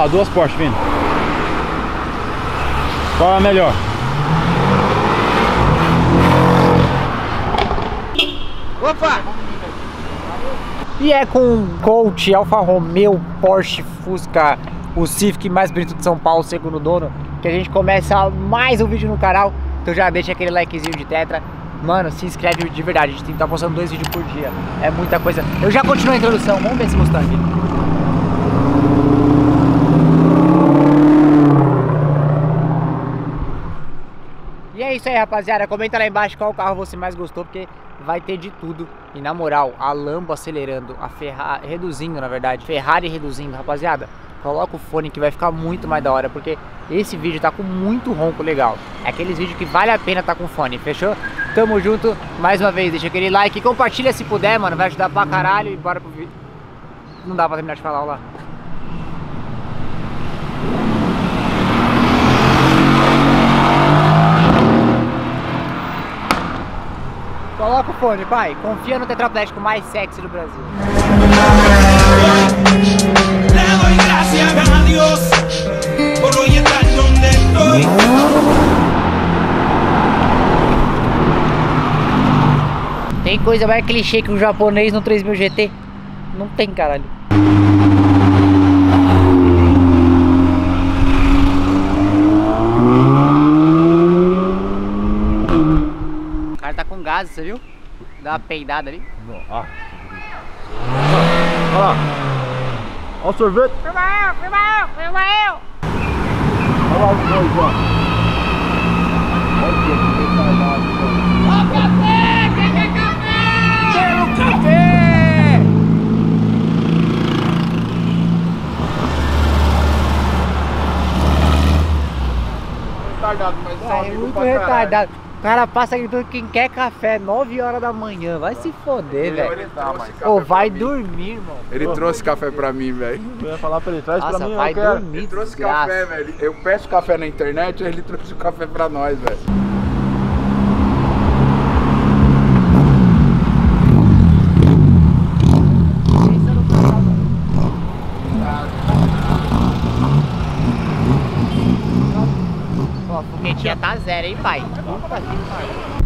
duas Porsche vindo. Qual é a melhor? Opa! E é com Colt, Alfa Romeo, Porsche, Fusca, o Civic mais bonito de São Paulo, segundo o dono, que a gente começa mais um vídeo no canal. Então já deixa aquele likezinho de tetra. Mano, se inscreve de verdade, a gente tem que estar postando 2 vídeos por dia. É muita coisa. Eu já continuo a introdução, vamos ver esse Mustang. E é isso aí, rapaziada. Comenta lá embaixo qual carro você mais gostou, porque vai ter de tudo. E na moral, a Lambo acelerando, a Ferrari reduzindo, na verdade, Ferrari reduzindo, rapaziada. Coloca o fone que vai ficar muito mais da hora, porque esse vídeo tá com muito ronco legal. É aqueles vídeos que vale a pena tá com fone, fechou? Tamo junto, mais uma vez, deixa aquele like, compartilha se puder, mano, vai ajudar pra caralho e bora pro vídeo. Não dá pra terminar de falar, ó lá. Coloca o fone, pai. Confia no tetraplégico mais sexy do Brasil. Tem coisa mais clichê que um japonês no 3000 GT? Não tem, caralho. O cara tá com gás, você viu? Dá uma peidada ali. Olha lá. Olha o sorvete. Filma eu. Olha lá os dois, ó. Olha o que retardado. Ó o café! Quem quer café? Quero café! Retardado, mas só amigo Muito pra caralho. retardado. O cara passa gritando quem quer café 9 horas da manhã. Vai se foder, velho. Ô, vai dormir, irmão. Ele trouxe café pra mim, velho. Eu ia falar pra ele, traz Nossa, pra mim, vai eu quero. dormir. Ele trouxe desgraça. café, velho. Eu peço café na internet, ele trouxe o café pra nós, velho. Ó, a foguetinha tá zero, hein, pai? Puta que pariu.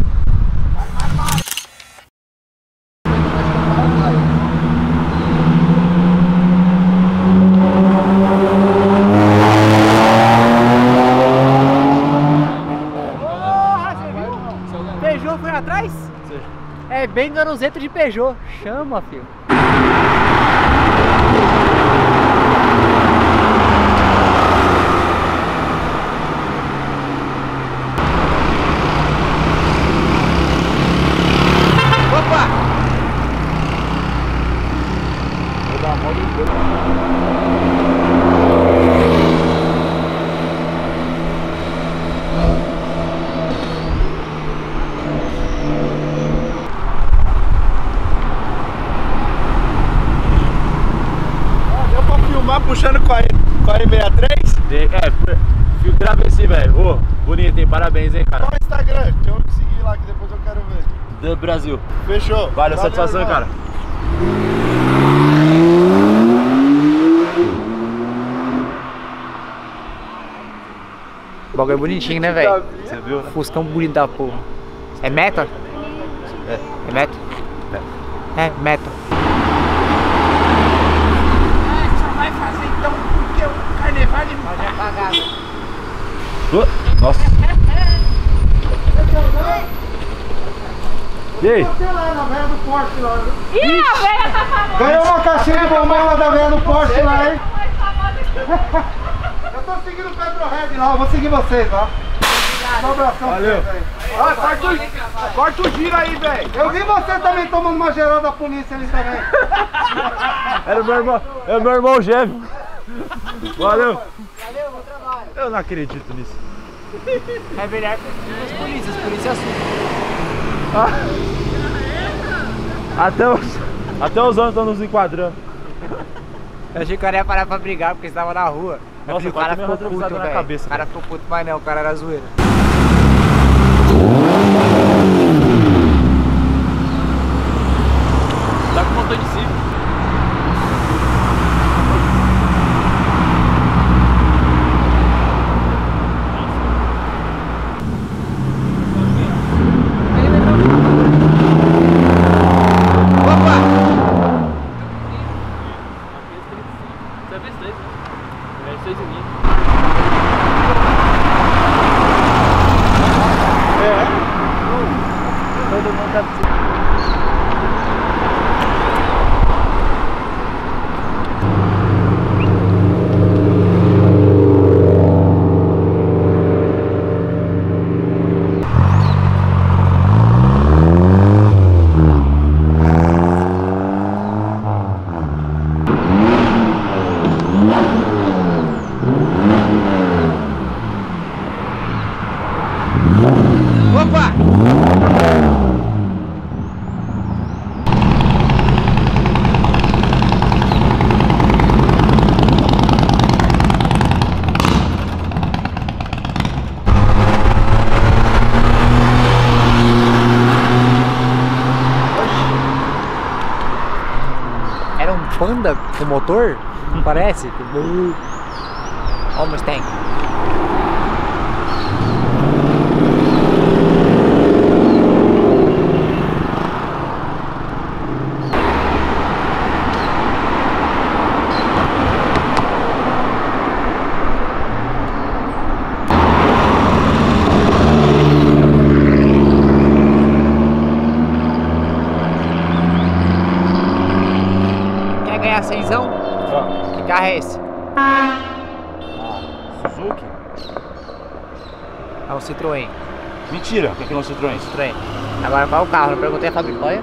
Porra, você viu? Peugeot foi atrás? Sim. É bem garozeto de Peugeot. Chama, filho. Opa! Vou dar uma volta e depois. Deu pra filmar puxando com a M63? Grava esse, velho. Ô, bonito, hein? Parabéns, hein, cara. Qual é o Instagram? Deixa eu seguir lá que depois eu quero ver. Do Brasil. Fechou. Valeu, satisfação, irmão. cara. O bagulho é bonitinho, né, velho? Você viu, né? Fuscão bonito da porra. É meta? É. É meta? É, meta. Só vai fazer então porque o carnaval de Pode apagar. Nossa. E aí? Você lá na velha do Porsche lá, viu? Ih, a velha tá famosa! Ganhou uma caixinha de bombom lá da velha do Porsche lá, hein? Mais famosa que Eu tô seguindo o Pedro Red lá, eu vou seguir vocês lá. Um abração. Valeu. pra vocês aí. Corta o giro aí, velho. Eu vi você também tomando uma geral da polícia ali também. Era o meu irmão. É o meu irmão gêmeo. Valeu. Valeu, bom trabalho. Eu não acredito nisso. É melhor que as polícias assustam. Até os anos estão nos enquadrando. Eu achei que o cara ia parar pra brigar porque estava na rua. Eu Nossa, falei, o cara quase ficou tomei uma puto, retrovisada na velho. cabeça, O cara ficou puto, mas não, o cara era zoeiro. Tá com motor de Civic. Era um Panda com motor? Não parece? Ó o Mustang. Quer ganhar 100zão? Que carro é esse? Suzuki? É um Citroën. Mentira, o que é um Citroën? Citroën. Agora qual é o carro? Eu perguntei a fábrica qual é.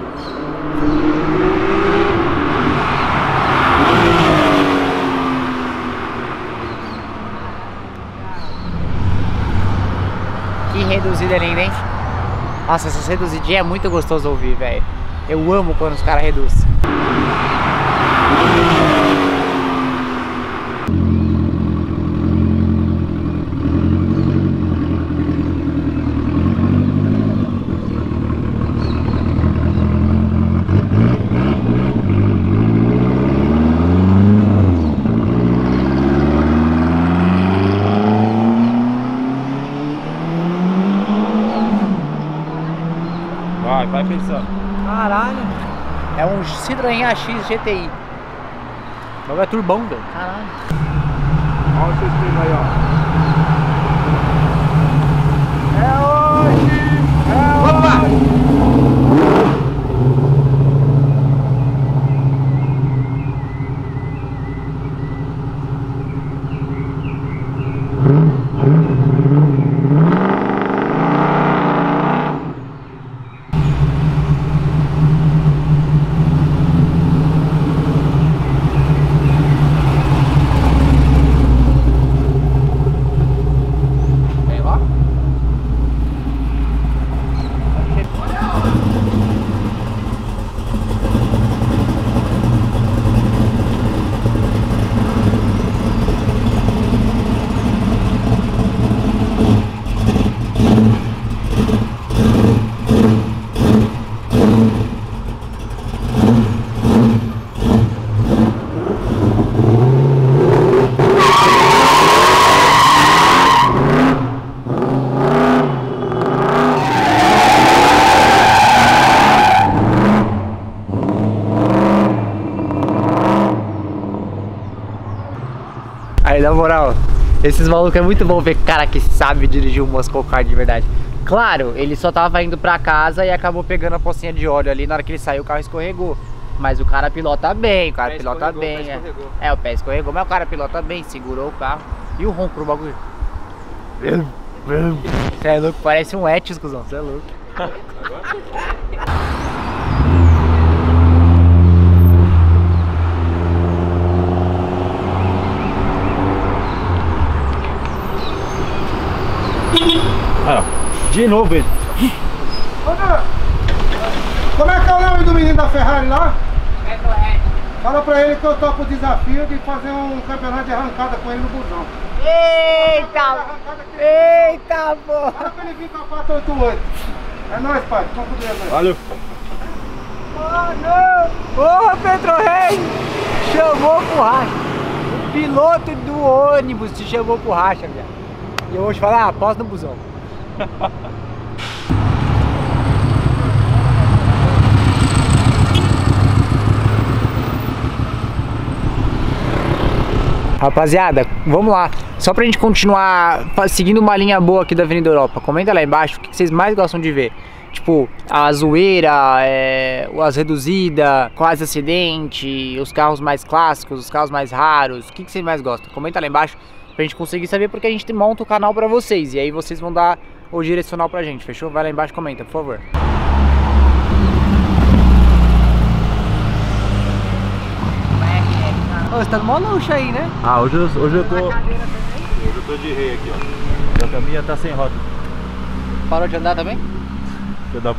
Que reduzida linda, hein? Nossa, essas reduzidinhas é muito gostoso ouvir, velho. Eu amo quando os caras reduzem. Vai pensando. Caralho. É um Citroën AX GTI. O bagulho é turbão, velho. Caralho. Olha o seu stream aí, ó. Aí, na moral, esses malucos é muito bom ver cara que sabe dirigir um Muscle Car de verdade. Claro, ele só tava indo pra casa e acabou pegando a pocinha de óleo ali. Na hora que ele saiu, o carro escorregou. Mas o cara pilota bem, o cara pilota bem. O pé escorregou, mas o cara pilota bem, segurou o carro. E o ronco do bagulho. Você é louco, parece um Etios, cuzão, você é louco. Ah, de novo ele. Ô, Deus, como é que é o nome do menino da Ferrari lá? Fala pra ele que eu topo o desafio de fazer um campeonato de arrancada com ele no busão. Eita! Eita, porra! Fala pra ele vir com a 488. É nóis, pai. Vamos com Deus aí. Valeu. Ô, Pedro Reis! Chamou pro racha. O piloto do ônibus te chamou pro racha, velho. E eu vou te falar, aposta no busão. Rapaziada, vamos lá. Só pra gente continuar seguindo uma linha boa aqui da Avenida Europa. Comenta lá embaixo o que vocês mais gostam de ver. Tipo, a zoeira, as reduzidas, quase acidente, os carros mais clássicos, os carros mais raros. O que vocês mais gostam? Comenta lá embaixo pra gente conseguir saber, porque a gente monta o canal pra vocês. E aí vocês vão dar o direcional pra gente, fechou? Vai lá embaixo e comenta, por favor. Ô, você tá no mó luxo aí, né? Ah, hoje eu tô de rei aqui, ó. A caminha tá sem roda. Parou de andar também? Filho da p...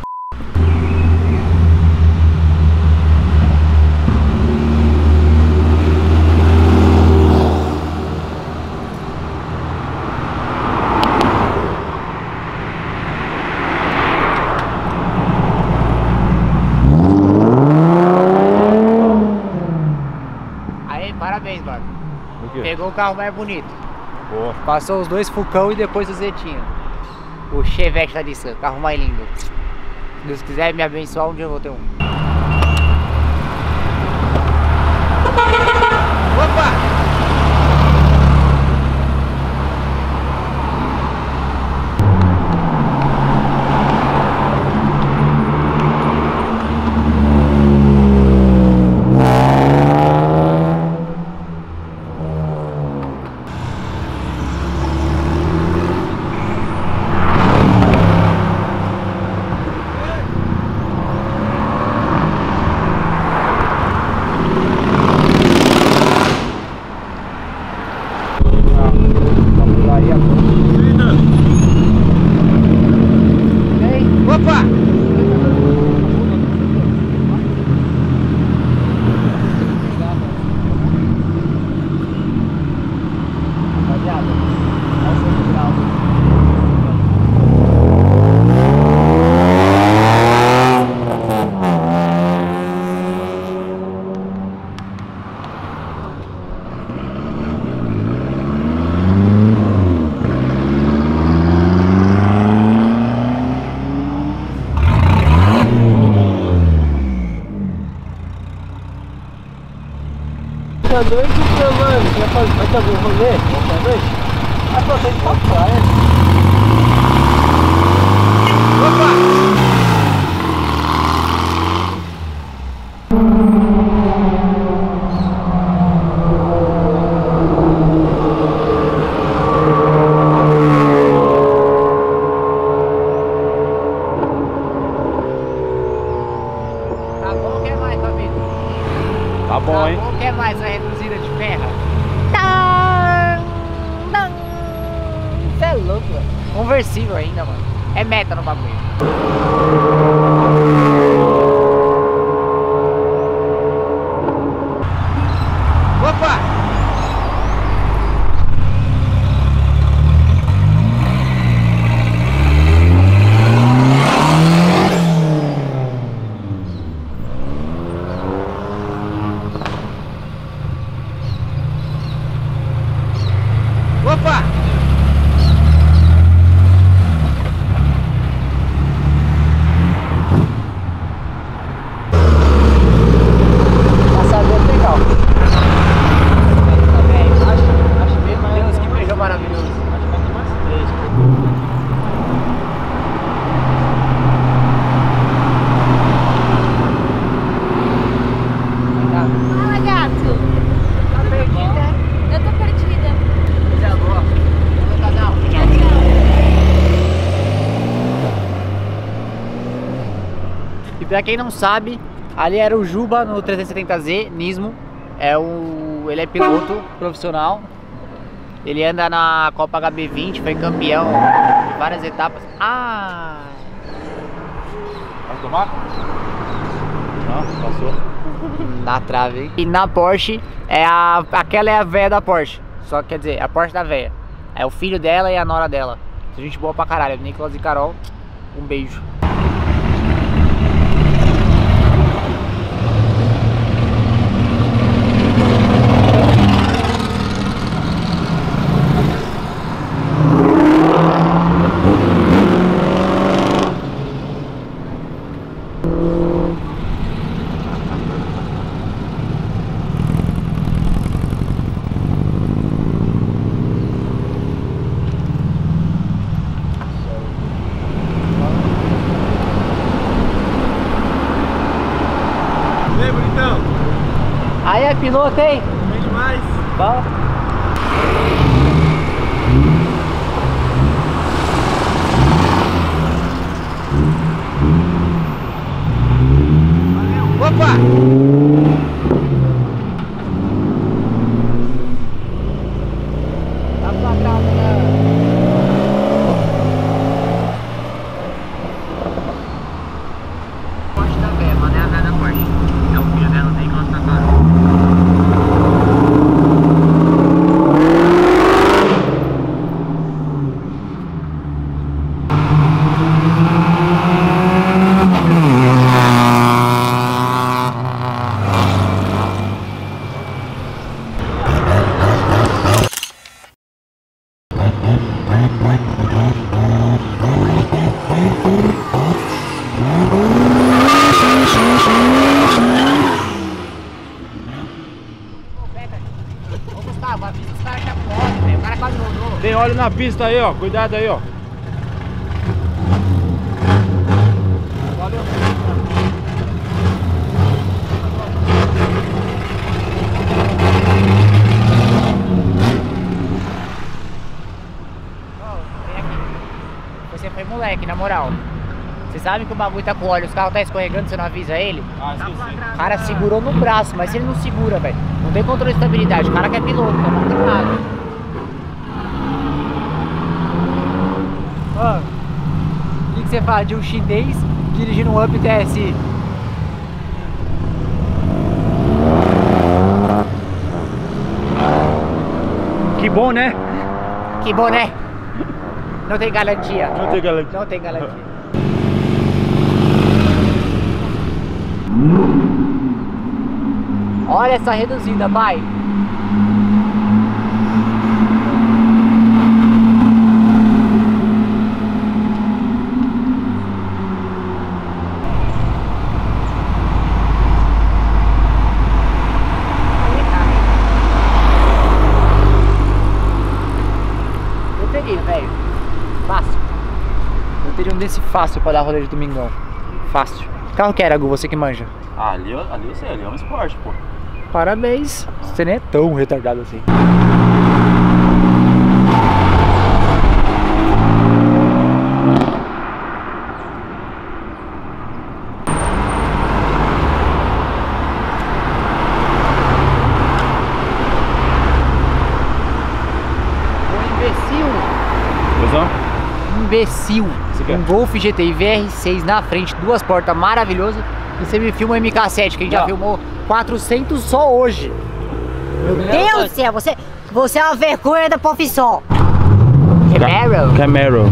Parabéns, mano. O quê? Pegou o carro mais bonito. Boa. Passou os dois Fucão e depois o Zetinho. O Chevette da Nissan, carro mais lindo. Se Deus quiser me abençoar, um dia eu vou ter um. Opa! À noite, mano, vai fazer um rolê à noite? Ah, só tem que ir pra praia. Tá bom, o que mais, Fabinho? Tá bom, hein? O que mais a reduzida de ferro? Você é louco, velho. Conversível ainda, mano. É meta no bagulho. Opa! Opa! Passador legal. Acho bem mais. Deus, que beijão maravilhoso. Acho que vai ter mais 3. Fala, gato. Tá perdida? Eu tô perdida. Coisa boa. No canal. Tchau, tchau. E pra quem não sabe, ali era o Juba no 370Z Nismo. Ele é piloto profissional. Ele anda na Copa HB20, foi campeão de várias etapas. Ah! Vai tomar? Não, passou. Na trave, hein? E na Porsche, aquela é a véia da Porsche. Só que quer dizer, a Porsche da véia. É o filho dela e a nora dela. Gente boa pra caralho. Nicolas e Carol, um beijo. piloto, hein? Bem demais. Bom. Opa! Tá flagrado, né? Porsche da Bé, mano, é a velha Porsche. É o filho dela, tem que ela tá caro. Ô Gustavo, avisa os caras que tá com óleo, velho. O cara quase rodou. Tem óleo na pista aí, ó. Cuidado aí, ó. Valeu. Você foi moleque, na moral. Você sabe que o bagulho tá com óleo, os carros tá escorregando, você não avisa ele? Ah, esqueci. O cara segurou no braço, mas se ele não segura, velho, não tem controle de estabilidade. O cara que é piloto, não tem nada. Ó, o que você fala de um chinês dirigindo um Up TSI? Que bom, né? Que bom, né? Não tem garantia. Não tem garantia. Não tem garantia. Olha essa reduzida, pai. Eu teria, velho. Fácil. Eu teria um desse fácil pra dar rolê de domingão. Fácil. Que carro que era, Gu? Você que manja. Ah, ali eu sei, ali é um esporte, pô. Parabéns. Você nem é tão retardado assim. Imbecil. Um Golf GTI VR6 na frente, duas portas, maravilhoso. E você me filma o MK7, que a gente já filmou 400 só hoje. Meu Deus do céu, você é uma vergonha da profissão. Camaro. Camaro.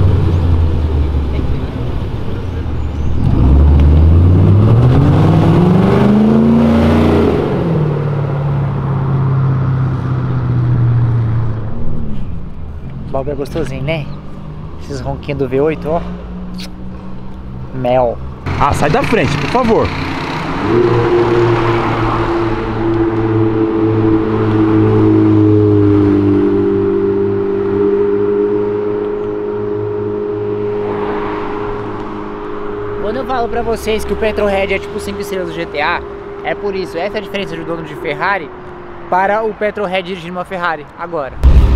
O bagulho é gostosinho, né? Esses ronquinhos do V8, ó. Mel. Ah, sai da frente, por favor. Quando eu falo pra vocês que o Petrohead é tipo 5 estrelas do GTA, é por isso. Essa é a diferença do dono de Ferrari para o Petrohead dirigindo uma Ferrari agora.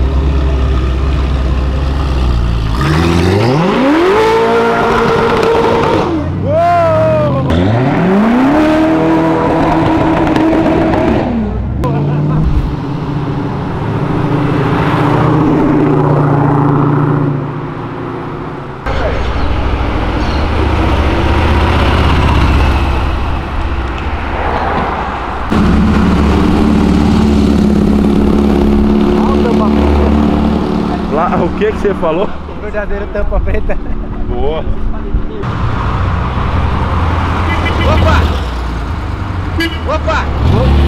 O que você falou? O verdadeiro tampa preta. Boa. Opa! Opa!